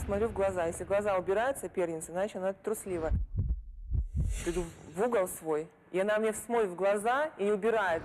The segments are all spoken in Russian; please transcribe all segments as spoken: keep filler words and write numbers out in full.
смотрю в глаза. Если глаза убирают соперницы, значит, она труслива. Иду в угол свой, и она мне смотрит в глаза и не убирает.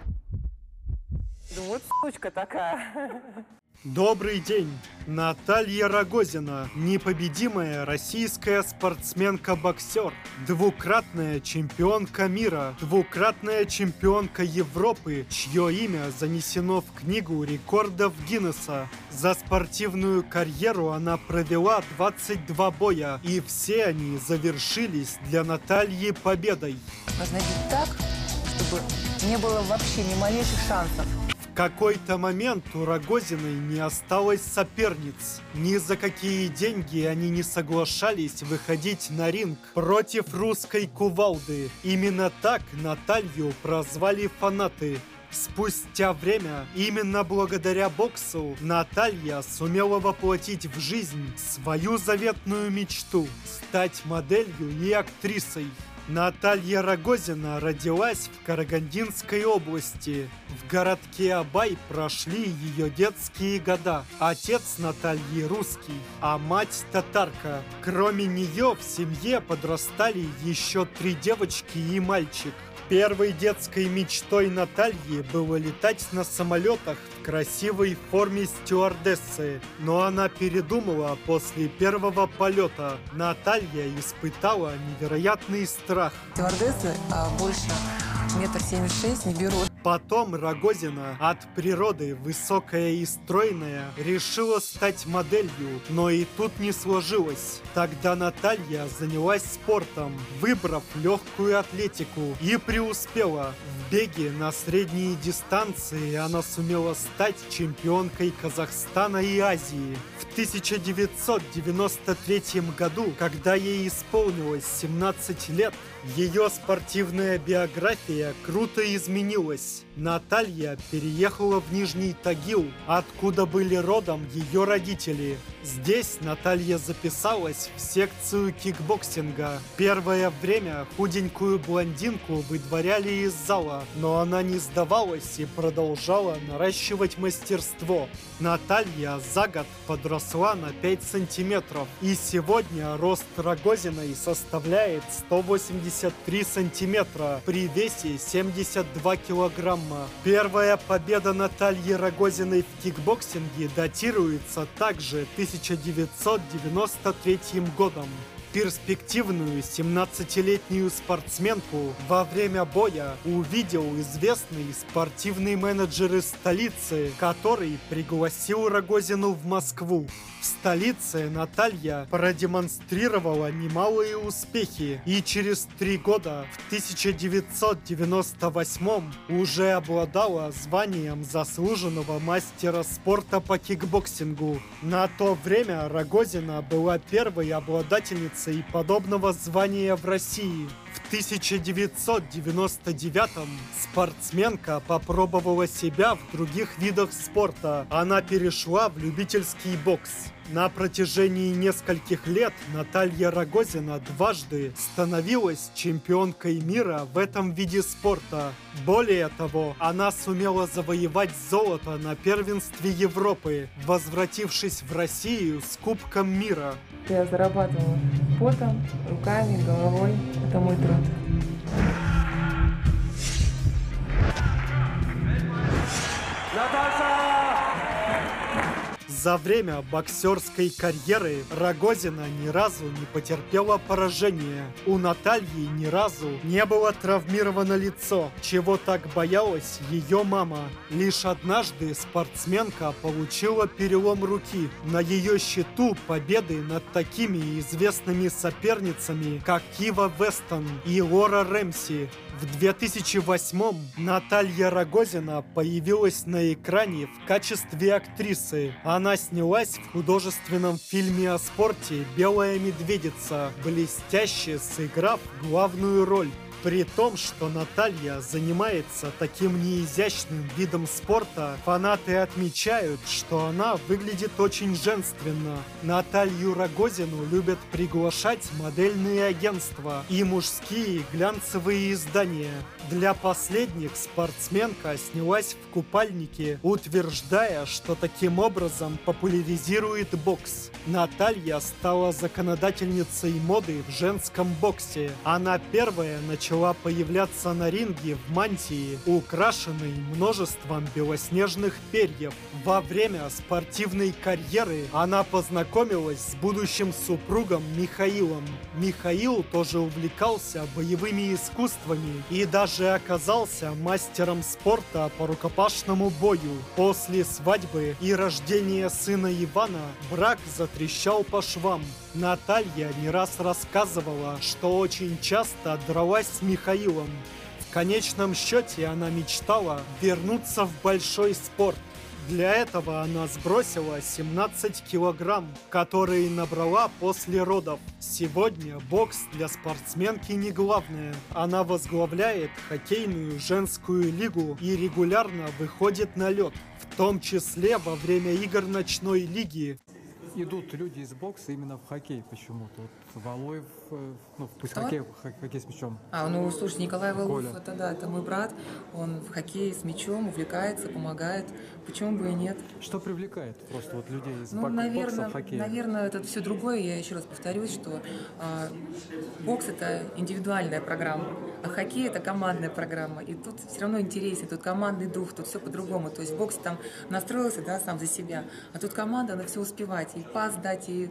Думаю, вот сучка такая. Добрый день! Наталья Рогозина, непобедимая российская спортсменка-боксер, двукратная чемпионка мира, двукратная чемпионка Европы, чье имя занесено в книгу рекордов Гиннесса. За спортивную карьеру она провела двадцать два боя, и все они завершились для Натальи победой. Нужно бить так, чтобы не было вообще ни малейших шансов. В какой-то момент у Рогозиной не осталось соперниц. Ни за какие деньги они не соглашались выходить на ринг против русской кувалды. Именно так Наталью прозвали фанаты. Спустя время, именно благодаря боксу, Наталья сумела воплотить в жизнь свою заветную мечту – стать моделью и актрисой. Наталья Рогозина родилась в Карагандинской области. В городке Абай прошли ее детские года. Отец Натальи русский, а мать татарка. Кроме нее в семье подрастали еще три девочки и мальчик. Первой детской мечтой Натальи было летать на самолетах в красивой форме стюардессы, но она передумала после первого полета. Наталья испытала невероятный страх. Стюардессы а, больше метр семьдесят шесть не берут. Потом Рогозина, от природы высокая и стройная, решила стать моделью, но и тут не сложилось. Тогда Наталья занялась спортом, выбрав легкую атлетику, и преуспела. В беге на средние дистанции она сумела стать чемпионкой Казахстана и Азии. В тысяча девятьсот девяносто третьем году, когда ей исполнилось семнадцать лет, ее спортивная биография круто изменилась. Наталья переехала в Нижний Тагил, откуда были родом ее родители. Здесь Наталья записалась в секцию кикбоксинга. Первое время худенькую блондинку выдворяли из зала, но она не сдавалась и продолжала наращивать мастерство. Наталья за год подросла на пять сантиметров, и сегодня рост Рогозиной составляет сто восемьдесят три сантиметра при весе семьдесят два килограмма. Первая победа Натальи Рогозиной в кикбоксинге датируется также тысяча девятьсот девяносто третьим годом. Перспективную семнадцатилетнюю спортсменку во время боя увидел известный спортивный менеджер из столицы, который пригласил Рогозину в Москву. В столице Наталья продемонстрировала немалые успехи и через три года, в тысяча девятьсот девяносто восьмом, уже обладала званием заслуженного мастера спорта по кикбоксингу. На то время Рогозина была первой обладательницей подобного звания в России. В тысяча девятьсот девяносто девятом спортсменка попробовала себя в других видах спорта. Она перешла в любительский бокс. На протяжении нескольких лет Наталья Рогозина дважды становилась чемпионкой мира в этом виде спорта. Более того, она сумела завоевать золото на первенстве Европы, возвратившись в Россию с Кубком мира. Я зарабатывала потом, руками, головой. Это мой труд. Наташа! За время боксерской карьеры Рогозина ни разу не потерпела поражения. У Натальи ни разу не было травмировано лицо, чего так боялась ее мама. Лишь однажды спортсменка получила перелом руки. На ее счету победы над такими известными соперницами, как Кива Вестон и Лора Рэмси. В две тысячи восьмом Наталья Рогозина появилась на экране в качестве актрисы. Она снялась в художественном фильме о спорте «Белая медведица», блестяще сыграв главную роль. При том, что Наталья занимается таким неизящным видом спорта, фанаты отмечают, что она выглядит очень женственно. Наталью Рогозину любят приглашать модельные агентства и мужские глянцевые издания. Для последних спортсменка снялась в купальнике, утверждая, что таким образом популяризирует бокс. Наталья стала законодательницей моды в женском боксе. Она первая начала появляться на ринге в мантии, украшенной множеством белоснежных перьев. Во время спортивной карьеры она познакомилась с будущим супругом Михаилом. Михаил тоже увлекался боевыми искусствами и даже оказался мастером спорта по рукопашному бою. После свадьбы и рождения сына Ивана брак затрещал по швам. Наталья не раз рассказывала, что очень часто дралась с Михаилом. В конечном счете она мечтала вернуться в большой спорт. Для этого она сбросила семнадцать килограмм, которые набрала после родов. Сегодня бокс для спортсменки не главное. Она возглавляет хоккейную женскую лигу и регулярно выходит на лед, в том числе во время игр ночной лиги. Идут люди из бокса именно в хоккей почему-то. Вот Валуев, э, ну, пусть хоккей, хок- хоккей с мячом. А, ну, слушай, Николай Валуев, Коля. это да, это мой брат, он в хоккее с мячом увлекается, помогает, почему бы и нет. Что привлекает просто вот людей из Ну, бок- наверное, бокса в хоккей? наверное, это все другое. Я еще раз повторюсь, что а, бокс это индивидуальная программа, а хоккей это командная программа. И тут все равно интереснее, тут командный дух, тут все по-другому. То есть бокс там настроился, да, сам за себя, а тут команда, она все успевать, и пас дать, и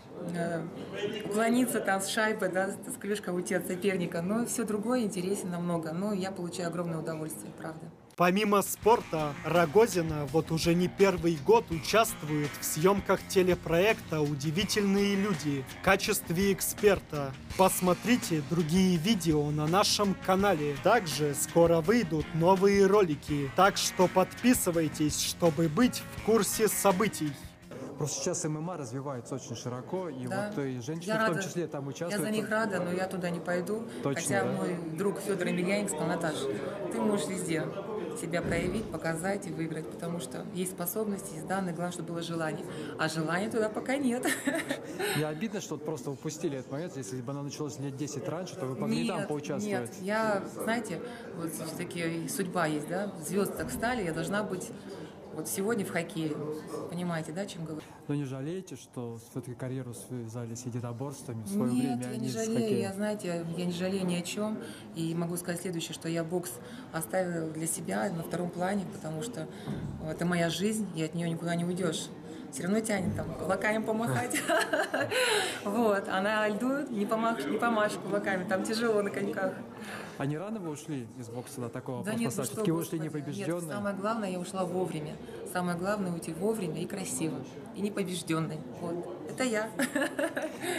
э, уклониться там с шайбы, да, с клюшкой уйти от соперника. Но все другое интереснее намного. Но я получаю огромное удовольствие, правда. Помимо спорта, Рогозина вот уже не первый год участвует в съемках телепроекта «Удивительные люди» в качестве эксперта. Посмотрите другие видео на нашем канале. Также скоро выйдут новые ролики, так что подписывайтесь, чтобы быть в курсе событий. Просто сейчас ММА развивается очень широко, и Да. вот и женщины Я в том рада. числе там Я участвуют. за них рада, но я туда не пойду. Точно, Хотя да? мой друг Федор Емельяненко сказал: Наташа, ты можешь везде себя проявить, показать и выиграть, потому что есть способности, есть данные, главное, чтобы было желание. А желания туда пока нет. Мне обидно, что вот просто упустили этот момент. Если бы она началась лет десять раньше, то вы могли там поучаствовать. Нет, я, знаете, вот все-таки судьба есть, да, звезды так встали, я должна быть вот сегодня в хоккее. Понимаете, да, о чем говорю? Но не жалеете, что все-таки карьеру связали с единоборствами в свое Нет, время, я а не не с жалею, хоккеем? я, знаете, я не жалею ни о чем. И могу сказать следующее, что я бокс оставила для себя на втором плане, потому что это моя жизнь, и от нее никуда не уйдешь. Все равно тянет там кулаками помахать. Вот, а на льду не помашешь, не помашешь кулаками, там тяжело на коньках. А не рано вы ушли из бокса до такого Да поста? нет, вы что, Все-таки ушли Господи. Нет, непобежденные? самое главное, я ушла вовремя. Самое главное уйти вовремя и красиво, и непобежденной. Вот, это я.